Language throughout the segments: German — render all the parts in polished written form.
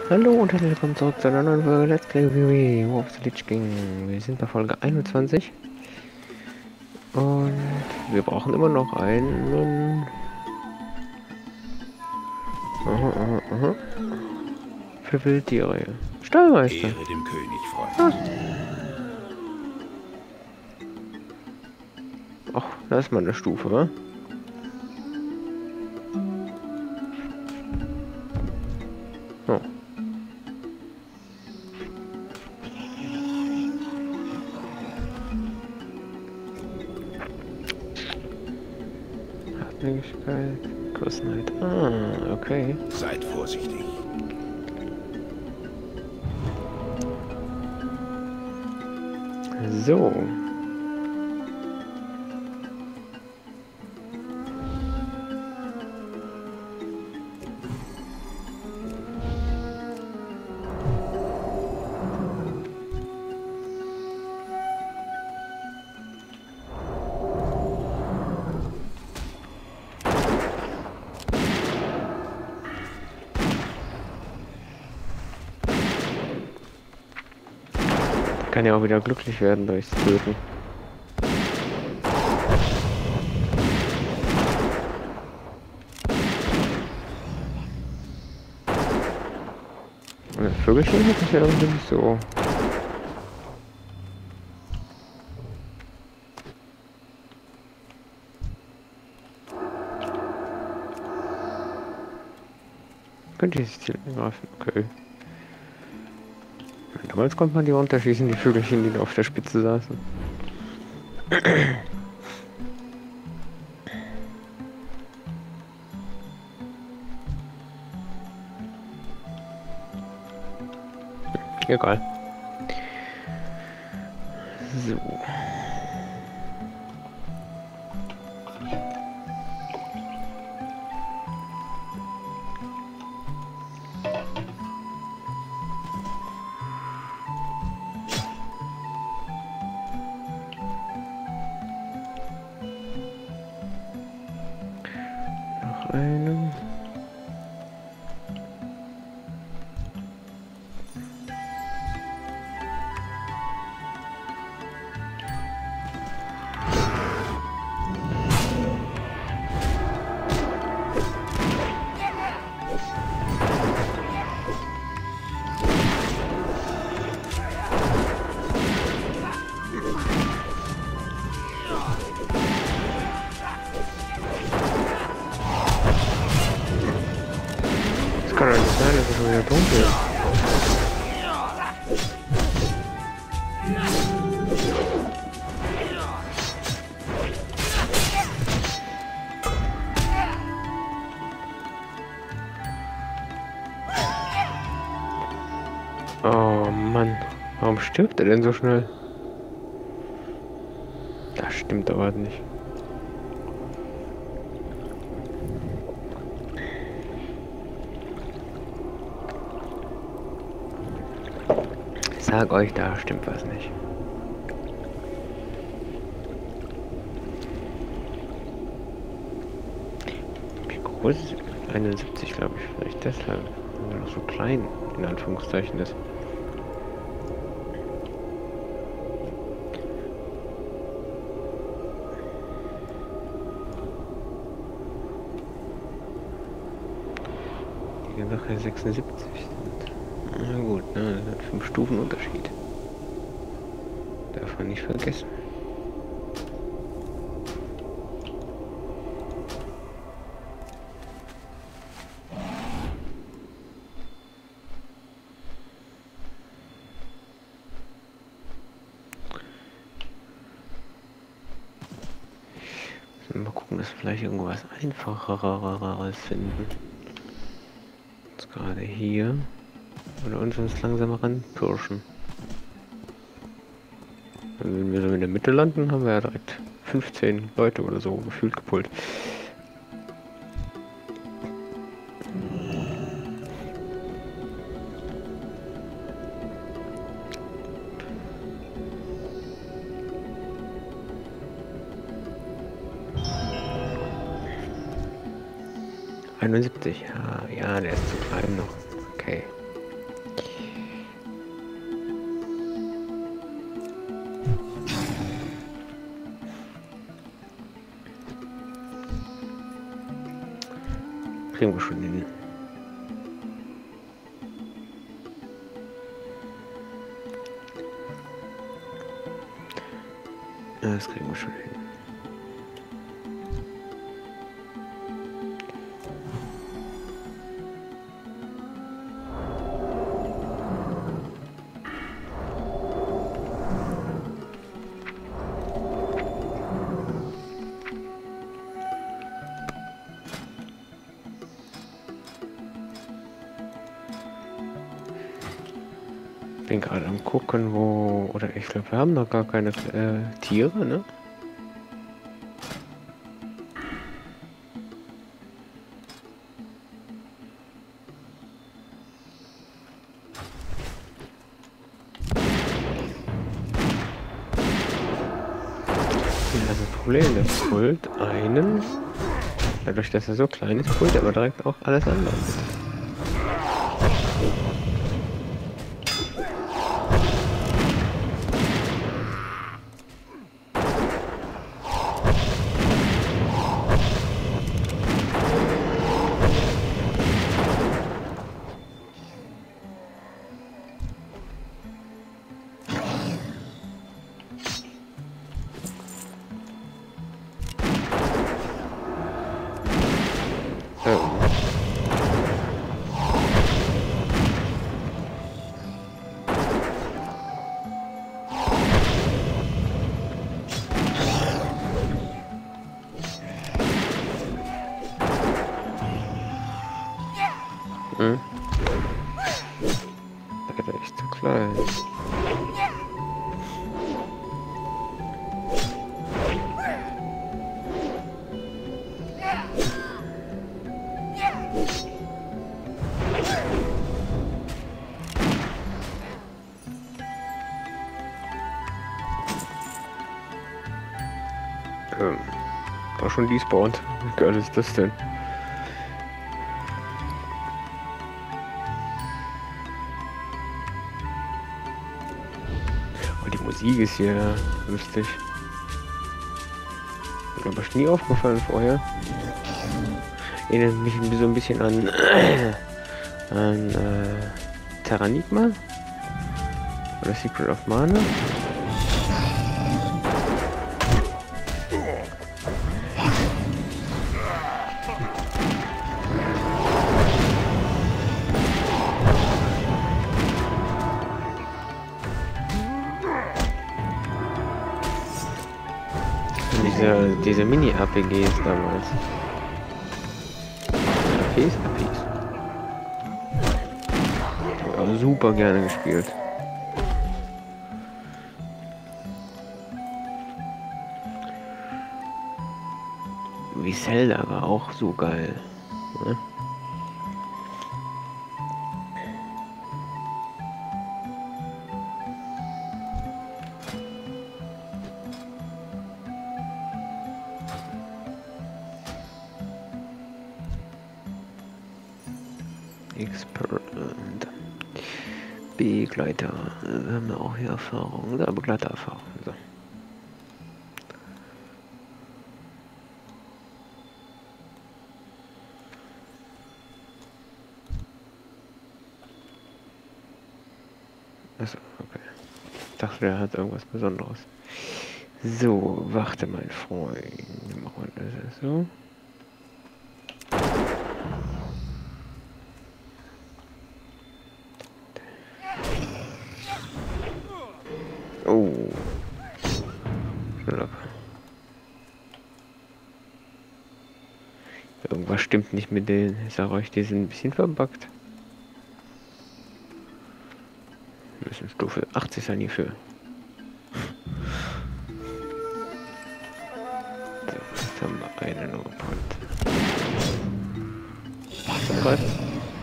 Hallo und herzlich willkommen zurück zu einer neuen Folge Let's Play WoW War of the Lich King. Wir sind bei Folge 21 und wir brauchen immer noch einen aha. Für Wildtiere. Stallmeister. Ehre dem König, Ah. Freund. Ach, da ist mal eine Stufe, wa? Oh. Hartnäckigkeit, Gerissenheit. Ah, okay. Seid vorsichtig. So. Kann ja auch wieder glücklich werden durchs Töten. Und das Vögelchen hat sich ja irgendwie nicht so. Könnte ich das Ziel angreifen? Okay. Damals konnte man die runterschießen, die Vögelchen, die da auf der Spitze saßen. Egal. So. Noch einen. Das kann doch nicht sein, dass es schon wieder dunkel ist. Oh Mann, warum stirbt er denn so schnell? Das stimmt aber nicht. Ich sag euch, da stimmt was nicht. Wie groß ist 71, glaube ich, vielleicht deshalb, weil er noch so klein in Anführungszeichen ist. Die Sache 76 sind. Na gut, ne, das sind 5 Stufen Unterschied. Darf man nicht vergessen. Mal gucken, dass wir vielleicht irgendwas Einfacheres finden. Jetzt gerade hier. Oder uns langsam ranpirschen. Wenn wir so in der Mitte landen, haben wir ja direkt 15 Leute oder so gefühlt gepult. Ja, ja, der ist zu klein noch. Okay. kriegen wir schon hin. Ja, das kriegen wir schon hin. Bin gerade am gucken, wo, oder ich glaube, wir haben noch gar keine Tiere, ne? Ja, das Problem, das holt einen, dadurch, dass er so klein ist, holt er aber direkt auch alles andere. Leider echt zu klein. War schon despawned. Wie geil ist das denn? Oh, die Musik ist hier lustig. Mir aber nie aufgefallen vorher. Erinnert mich so ein bisschen an Terranigma oder Secret of Mana. Diese Mini-RPGs damals. RPs. Ich habe super gerne gespielt. Wie Zelda war auch so geil. Ne? Experiment. Begleiter. Wir haben ja auch hier Erfahrung. Oder Begleitererfahrung. So. Achso, okay. Ich dachte, der hat irgendwas Besonderes. So, warte, mein Freund. Machen wir das so. Oh. Schneller. Irgendwas stimmt nicht mit denen. Ich sage euch, die sind ein bisschen verbuggt. Wir müssen Stufe 80 sein hierfür. So, jetzt haben wir einen Punkt. Angreifen.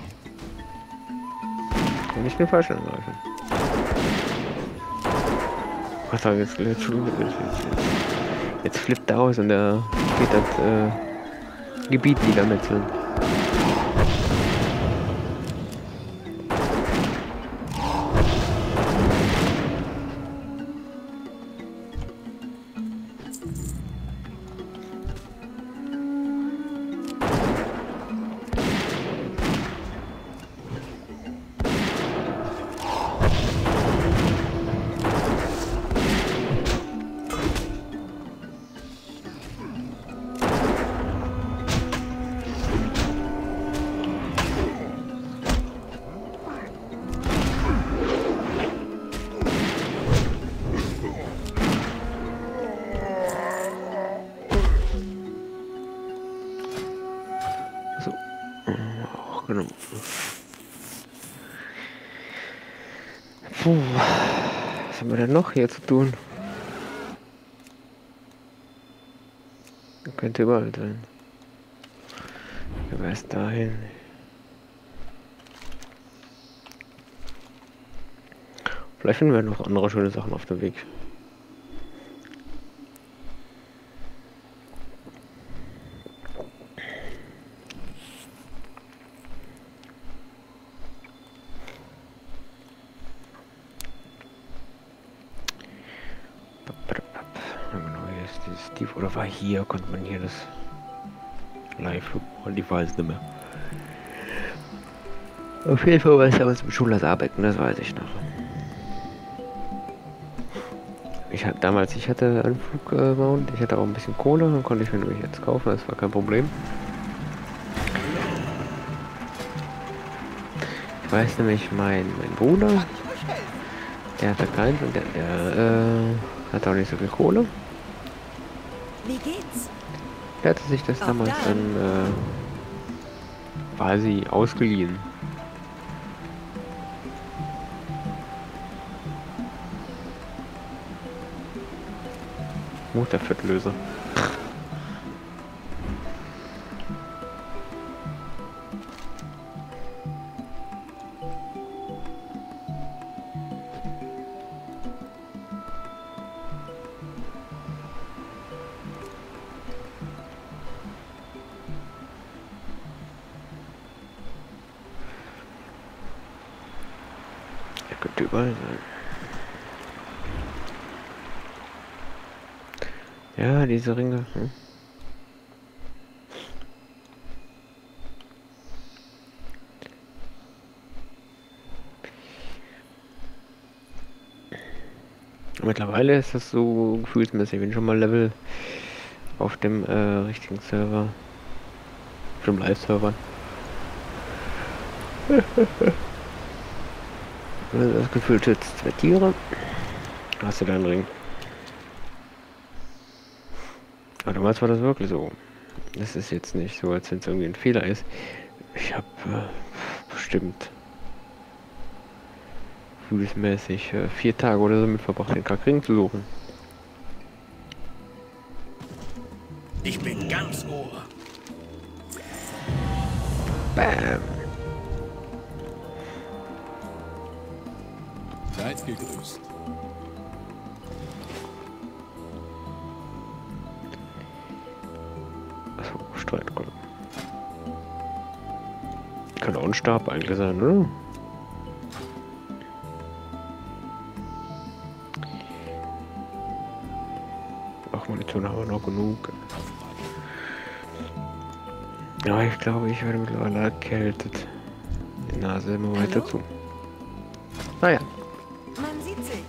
Und nicht den falschen angreifen. Was soll jetzt flippt er aus und er geht das Gebiet niedermetzeln. Was haben wir denn noch hier zu tun? Könnte überall sein. Wer ist dahin? Vielleicht finden wir noch andere schöne Sachen auf dem Weg. Steve, oder war hier, konnte man hier das live und ich weiß nicht mehr. Auf jeden Fall war es aber zum Schulers Arbeiten, das weiß ich noch. Ich hatte einen Flugmount, ich hatte auch ein bisschen Kohle, dann konnte ich mir nämlich jetzt kaufen, das war kein Problem. Ich weiß nämlich, mein Bruder, der hatte keins und der hatte auch nicht so viel Kohle. Wie geht's? Der hatte sich das damals dann quasi ausgeliehen. Motorfettlöser. Er könnte überall sein. Ja, diese Ringe. Mittlerweile ist das so gefühlsmäßig, wenn schon mal Level auf dem richtigen Server, auf dem Live-Server. Also das Gefühl, jetzt 2 Tiere. Hast du deinen Ring? Aber damals war das wirklich so. Das ist jetzt nicht so, als wenn es irgendwie ein Fehler ist. Ich habe bestimmt gefühlsmäßig 4 Tage oder so mit verbracht, den Kackring zu suchen. Ich bin ganz Ohr. Bam! Seid gegrüßt. Achso, Streitkolben. Kann auch ein Stab eigentlich sein, oder? Ach, Munition haben wir noch genug. Ja, ich glaube, ich werde mittlerweile erkältet. Die Nase immer weiter zu. Naja. Man sieht sich.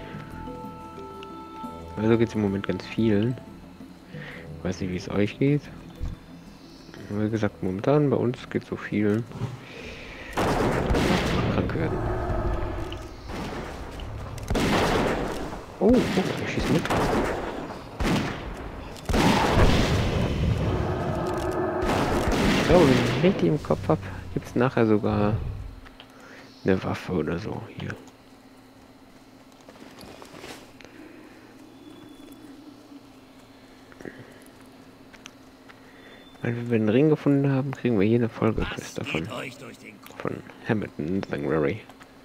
Also geht es im Moment ganz vielen. Ich weiß nicht, wie es euch geht. Wie gesagt, momentan bei uns geht so vielen krank werden. Oh, ich schieße mit. Ich glaube, wenn ich richtig im Kopf habe, gibt es nachher sogar eine Waffe oder so hier. Wenn wir einen Ring gefunden haben, kriegen wir hier eine Folgequest davon. Von Hamilton Sanctuary.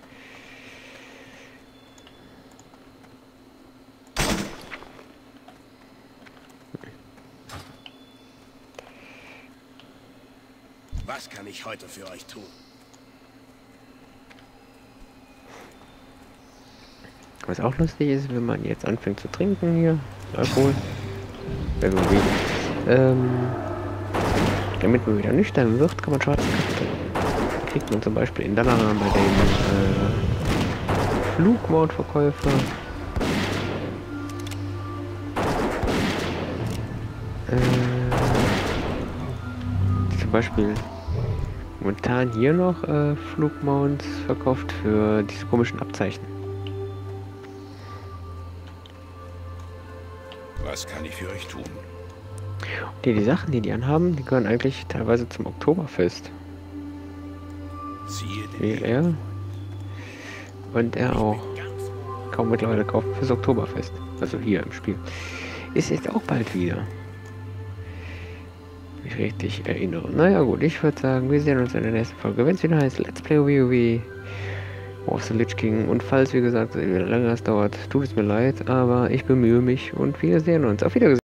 Was kann ich heute für euch tun? Was auch lustig ist, wenn man jetzt anfängt zu trinken hier, Alkohol, damit man wieder nüchtern wird, kann man schwarzen Kaffee trinken. Kriegt man zum Beispiel in Dalaran bei dem Flugmount-Verkäufer. Zum Beispiel momentan hier noch Flugmounts verkauft für diese komischen Abzeichen. Was kann ich für euch tun? Die Sachen, die anhaben, die gehören eigentlich teilweise zum Oktoberfest. Siehe Wie den er. Und er auch. Ganz Ohr. Kaum mittlerweile kaufen fürs Oktoberfest. Also hier im Spiel. Ist jetzt auch bald wieder. Mich richtig erinnere. Naja gut, ich würde sagen, wir sehen uns in der nächsten Folge. Wenn es wieder heißt Let's Play WoW of the Lich King. Und falls, wie gesagt, wieder länger es dauert, tut es mir leid, aber ich bemühe mich und wir sehen uns. Auf Wiedersehen.